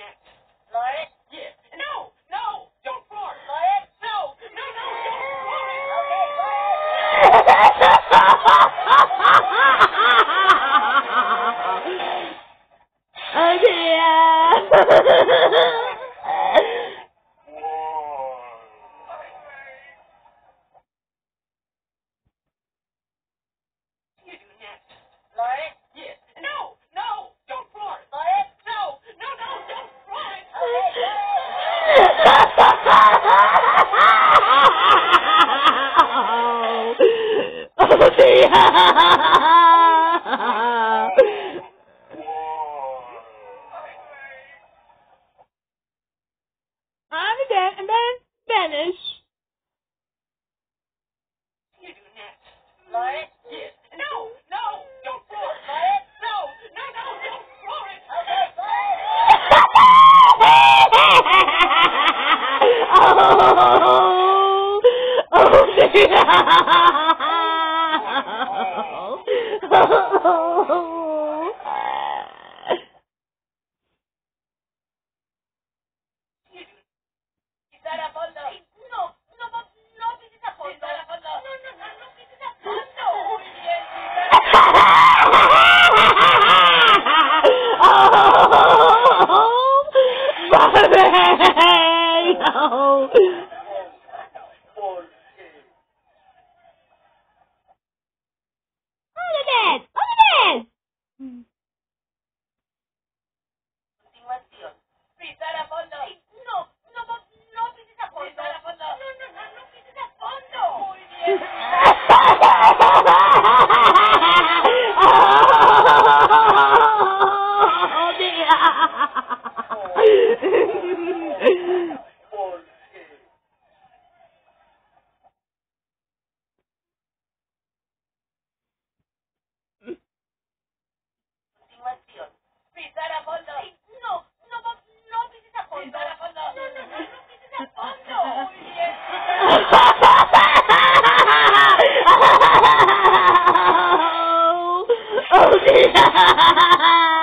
next? Floor it? Yeah. No, no, don't floor it. Floor it? No, no, no, don't floor it. Okay, floor it. Oh dear. You do next. Floor it? Yeah. No, no, don't floor it. Floor it? No, no, no, don't floor it. Okay, floor it. Oh dear. I'm again, and then finish. You do next. Floor it? Yeah. No, no, don't floor it. Floor it? No, no, no, don't floor it. Okay, floor it. Oh dear. Pisar a fondo. No, no, no, no pises a fondo. Pisar a fondo. No, no, no, no pises a fondo. Muy bien, pisar a continuación. Pisar a fondo. No, no, no, no pises a fondo. Pisar a fondo. No, no, no, no pises a fondo. Muy bien. Continuación. Pisar a fondo. No, no, no, no pises a fondo. Pisar a fondo. No, no, no, no pises a fondo. Muy bien. Oh dear.